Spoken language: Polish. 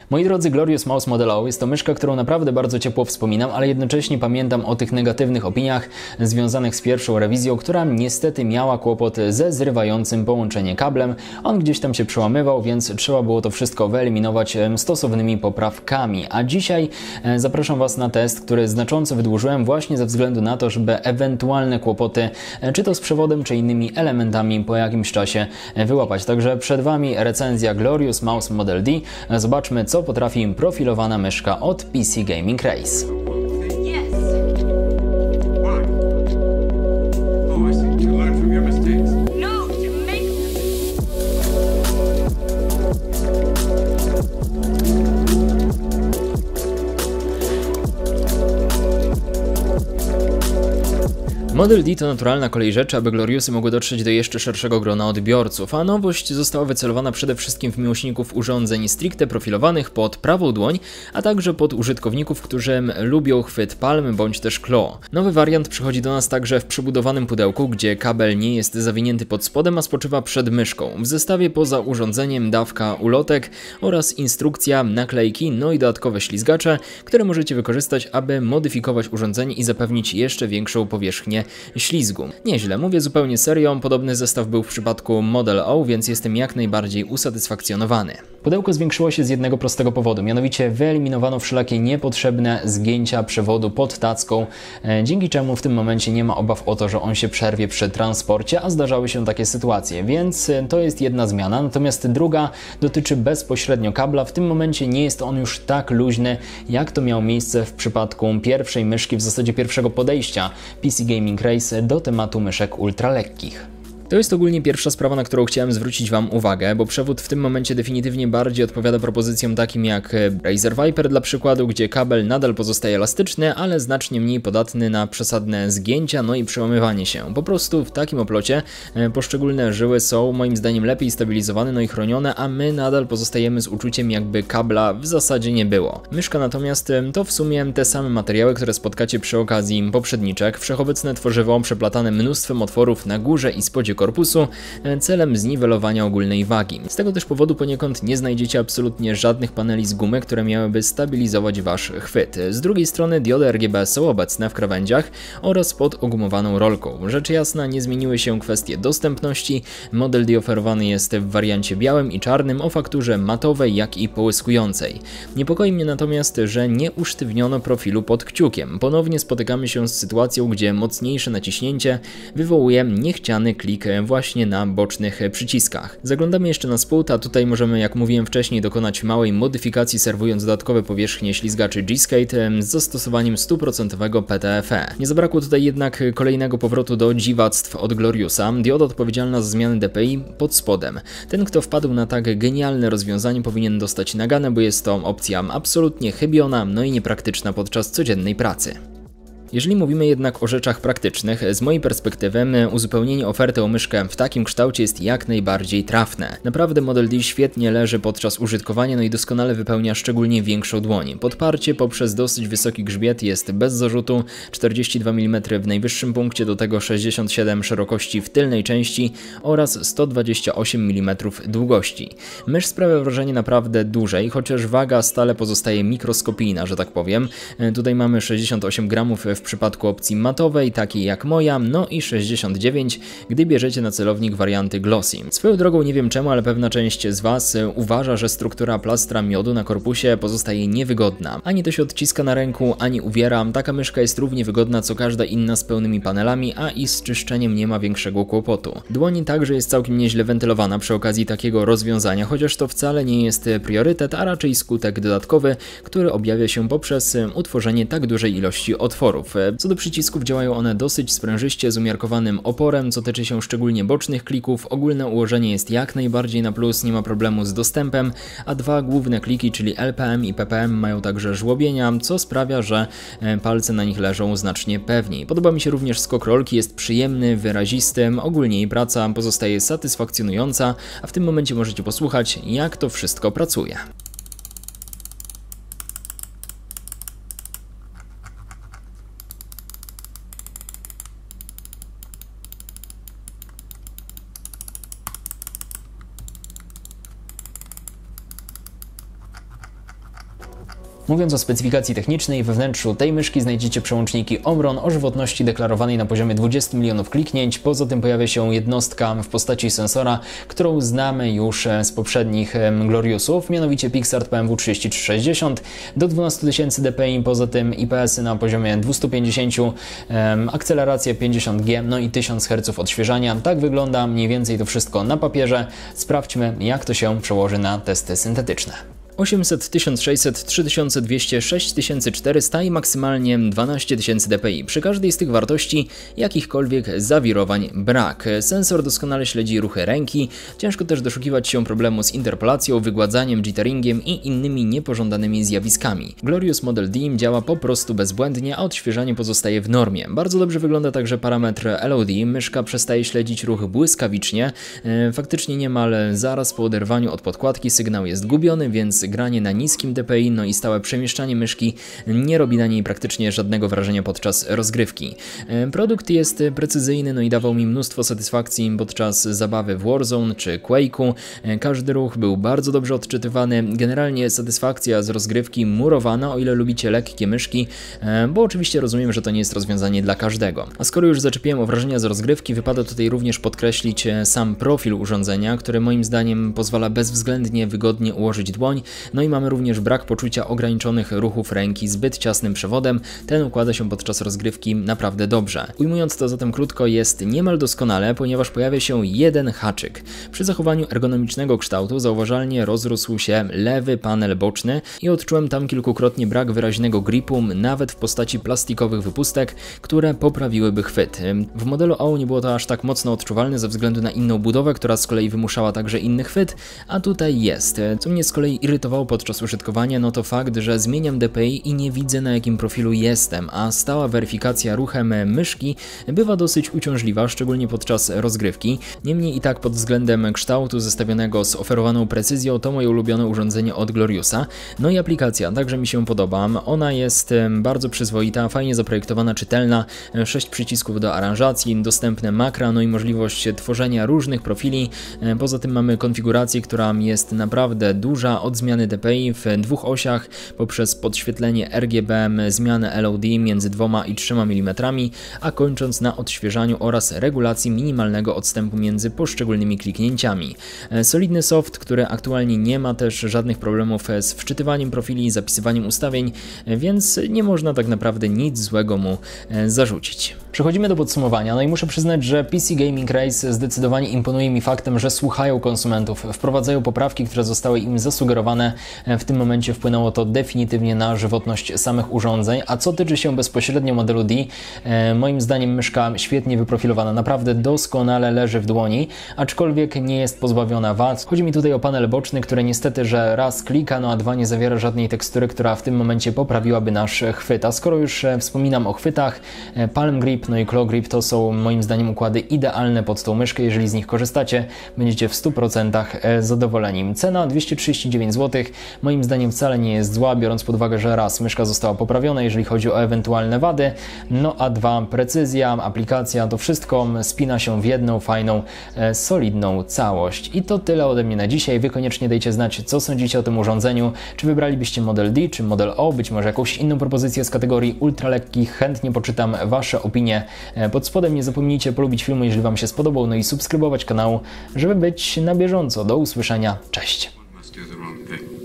Moi drodzy, Glorious Mouse Model O jest to myszka, którą naprawdę bardzo ciepło wspominam, ale jednocześnie pamiętam o tych negatywnych opiniach związanych z pierwszą rewizją, która niestety miała kłopot ze zrywającym połączenie kablem. On gdzieś tam się przełamywał, więc trzeba było to wszystko wyeliminować stosownymi poprawkami. A dzisiaj zapraszam Was na test, który znacząco wydłużyłem właśnie ze względu na to, żeby ewentualne kłopoty, czy to z przewodem, czy innymi elementami po jakimś czasie wyłapać. Także przed Wami recenzja Glorious Mouse Model D. Zobaczmy, co potrafi profilowana myszka od PC Gaming Race. Model D to naturalna kolej rzeczy, aby Gloriusy mogły dotrzeć do jeszcze szerszego grona odbiorców, a nowość została wycelowana przede wszystkim w miłośników urządzeń stricte profilowanych pod prawą dłoń, a także pod użytkowników, którzy lubią chwyt palm bądź też claw. Nowy wariant przychodzi do nas także w przebudowanym pudełku, gdzie kabel nie jest zawinięty pod spodem, a spoczywa przed myszką. W zestawie poza urządzeniem dawka ulotek oraz instrukcja, naklejki, no i dodatkowe ślizgacze, które możecie wykorzystać, aby modyfikować urządzenie i zapewnić jeszcze większą powierzchnię ślizgu. Nieźle, mówię zupełnie serio, podobny zestaw był w przypadku Model O, więc jestem jak najbardziej usatysfakcjonowany. Pudełko zwiększyło się z jednego prostego powodu, mianowicie wyeliminowano wszelakie niepotrzebne zgięcia przewodu pod tacką, dzięki czemu w tym momencie nie ma obaw o to, że on się przerwie przy transporcie, a zdarzały się takie sytuacje, więc to jest jedna zmiana. Natomiast druga dotyczy bezpośrednio kabla. W tym momencie nie jest on już tak luźny, jak to miało miejsce w przypadku pierwszej myszki, w zasadzie pierwszego podejścia PC Gaming Race do tematu myszek ultralekkich. To jest ogólnie pierwsza sprawa, na którą chciałem zwrócić Wam uwagę, bo przewód w tym momencie definitywnie bardziej odpowiada propozycjom takim jak Razer Viper dla przykładu, gdzie kabel nadal pozostaje elastyczny, ale znacznie mniej podatny na przesadne zgięcia, no i przełamywanie się. Po prostu w takim oplocie poszczególne żyły są moim zdaniem lepiej stabilizowane, no i chronione, a my nadal pozostajemy z uczuciem, jakby kabla w zasadzie nie było. Myszka natomiast to w sumie te same materiały, które spotkacie przy okazji poprzedniczek, wszechobecne tworzywo przeplatane mnóstwem otworów na górze i spodzie korpusu celem zniwelowania ogólnej wagi. Z tego też powodu poniekąd nie znajdziecie absolutnie żadnych paneli z gumy, które miałyby stabilizować Wasz chwyt. Z drugiej strony diody RGB są obecne w krawędziach oraz pod ogumowaną rolką. Rzecz jasna, nie zmieniły się kwestie dostępności. Model D oferowany jest w wariancie białym i czarnym o fakturze matowej, jak i połyskującej. Niepokoi mnie natomiast, że nie usztywniono profilu pod kciukiem. Ponownie spotykamy się z sytuacją, gdzie mocniejsze naciśnięcie wywołuje niechciany klik właśnie na bocznych przyciskach. Zaglądamy jeszcze na spód, a tutaj możemy, jak mówiłem wcześniej, dokonać małej modyfikacji, serwując dodatkowe powierzchnie ślizgaczy G-Skate z zastosowaniem 100% PTFE. Nie zabrakło tutaj jednak kolejnego powrotu do dziwactw od Gloriusa. Dioda odpowiedzialna za zmiany DPI pod spodem. Ten, kto wpadł na tak genialne rozwiązanie, powinien dostać naganę, bo jest to opcja absolutnie chybiona, no i niepraktyczna podczas codziennej pracy. Jeżeli mówimy jednak o rzeczach praktycznych, z mojej perspektywy uzupełnienie oferty o myszkę w takim kształcie jest jak najbardziej trafne. Naprawdę Model D świetnie leży podczas użytkowania, no i doskonale wypełnia szczególnie większą dłoń. Podparcie poprzez dosyć wysoki grzbiet jest bez zarzutu, 42 mm w najwyższym punkcie, do tego 67 szerokości w tylnej części oraz 128 mm długości. Mysz sprawia wrażenie naprawdę dużej, chociaż waga stale pozostaje mikroskopijna, że tak powiem. Tutaj mamy 68 gramów w przypadku opcji matowej, takiej jak moja, no i 69, gdy bierzecie na celownik warianty glossy. Swoją drogą nie wiem czemu, ale pewna część z Was uważa, że struktura plastra miodu na korpusie pozostaje niewygodna. Ani to się odciska na ręku, ani uwiera. Taka myszka jest równie wygodna co każda inna z pełnymi panelami, a i z czyszczeniem nie ma większego kłopotu. Dłoń także jest całkiem nieźle wentylowana przy okazji takiego rozwiązania, chociaż to wcale nie jest priorytet, a raczej skutek dodatkowy, który objawia się poprzez utworzenie tak dużej ilości otworów. Co do przycisków, działają one dosyć sprężyście z umiarkowanym oporem, co tyczy się szczególnie bocznych klików. Ogólne ułożenie jest jak najbardziej na plus, nie ma problemu z dostępem, a dwa główne kliki, czyli LPM i PPM, mają także żłobienia, co sprawia, że palce na nich leżą znacznie pewniej. Podoba mi się również skok rolki, jest przyjemny, wyrazisty, ogólnie jej praca pozostaje satysfakcjonująca, a w tym momencie możecie posłuchać, jak to wszystko pracuje. Mówiąc o specyfikacji technicznej, we wnętrzu tej myszki znajdziecie przełączniki Omron o żywotności deklarowanej na poziomie 20 milionów kliknięć. Poza tym pojawia się jednostka w postaci sensora, którą znamy już z poprzednich Gloriusów, mianowicie PixArt PMW 3360 do 12 000 dpi, poza tym IPS-y na poziomie 250, akceleracja 50G, no i 1000 Hz odświeżania. Tak wygląda mniej więcej to wszystko na papierze. Sprawdźmy, jak to się przełoży na testy syntetyczne. 800, 1600, 3200, 6400 i maksymalnie 12 000 dpi. Przy każdej z tych wartości jakichkolwiek zawirowań brak. Sensor doskonale śledzi ruchy ręki, ciężko też doszukiwać się problemu z interpolacją, wygładzaniem, jitteringiem i innymi niepożądanymi zjawiskami. Glorius Model D działa po prostu bezbłędnie, a odświeżanie pozostaje w normie. Bardzo dobrze wygląda także parametr LOD, myszka przestaje śledzić ruch błyskawicznie, faktycznie niemal zaraz po oderwaniu od podkładki sygnał jest gubiony, więc granie na niskim dpi, no i stałe przemieszczanie myszki nie robi na niej praktycznie żadnego wrażenia podczas rozgrywki. Produkt jest precyzyjny, no i dawał mi mnóstwo satysfakcji podczas zabawy w Warzone czy Quake'u. Każdy ruch był bardzo dobrze odczytywany. Generalnie satysfakcja z rozgrywki murowana, o ile lubicie lekkie myszki, bo oczywiście rozumiem, że to nie jest rozwiązanie dla każdego. A skoro już zaczepiłem o wrażenia z rozgrywki, wypada tutaj również podkreślić sam profil urządzenia, który moim zdaniem pozwala bezwzględnie wygodnie ułożyć dłoń. No i mamy również brak poczucia ograniczonych ruchów ręki zbyt ciasnym przewodem. Ten układa się podczas rozgrywki naprawdę dobrze. Ujmując to zatem krótko, jest niemal doskonale, ponieważ pojawia się jeden haczyk. Przy zachowaniu ergonomicznego kształtu zauważalnie rozrósł się lewy panel boczny i odczułem tam kilkukrotnie brak wyraźnego gripu, nawet w postaci plastikowych wypustek, które poprawiłyby chwyt. W modelu O nie było to aż tak mocno odczuwalne ze względu na inną budowę, która z kolei wymuszała także inny chwyt, a tutaj jest. Co mnie z kolei irytowało podczas użytkowania, no to fakt, że zmieniam dpi i nie widzę, na jakim profilu jestem, a stała weryfikacja ruchem myszki bywa dosyć uciążliwa, szczególnie podczas rozgrywki. Niemniej i tak pod względem kształtu zestawionego z oferowaną precyzją to moje ulubione urządzenie od Gloriusa. No i aplikacja także mi się podoba. Ona jest bardzo przyzwoita, fajnie zaprojektowana, czytelna, 6 przycisków do aranżacji, dostępne makra, no i możliwość tworzenia różnych profili. Poza tym mamy konfigurację, która jest naprawdę duża, od zmiany dpi w 2 osiach poprzez podświetlenie RGB, zmianę LOD między 2 i 3 mm, a kończąc na odświeżaniu oraz regulacji minimalnego odstępu między poszczególnymi kliknięciami. Solidny soft, który aktualnie nie ma też żadnych problemów z wczytywaniem profili, zapisywaniem ustawień, więc nie można tak naprawdę nic złego mu zarzucić. Przechodzimy do podsumowania, no i muszę przyznać, że PC Gaming Race zdecydowanie imponuje mi faktem, że słuchają konsumentów, wprowadzają poprawki, które zostały im zasugerowane. W tym momencie wpłynęło to definitywnie na żywotność samych urządzeń, a co tyczy się bezpośrednio modelu D, moim zdaniem myszka świetnie wyprofilowana, naprawdę doskonale leży w dłoni, aczkolwiek nie jest pozbawiona wad. Chodzi mi tutaj o panel boczny, który niestety, że raz klika, no a dwa nie zawiera żadnej tekstury, która w tym momencie poprawiłaby nasz chwyt. A skoro już wspominam o chwytach, Palm Grip, no i Claw Grip to są moim zdaniem układy idealne pod tą myszkę. Jeżeli z nich korzystacie, będziecie w 100% zadowoleni. Cena 239 zł. Moim zdaniem wcale nie jest zła, biorąc pod uwagę, że raz, myszka została poprawiona, jeżeli chodzi o ewentualne wady, no a dwa, precyzja, aplikacja, to wszystko spina się w jedną fajną, solidną całość. I to tyle ode mnie na dzisiaj. Wy koniecznie dajcie znać, co sądzicie o tym urządzeniu. Czy wybralibyście model D, czy model O, być może jakąś inną propozycję z kategorii ultralekkich. Chętnie poczytam Wasze opinie pod spodem. Nie zapomnijcie polubić filmu, jeżeli Wam się spodobał, no i subskrybować kanał, żeby być na bieżąco. Do usłyszenia. Cześć!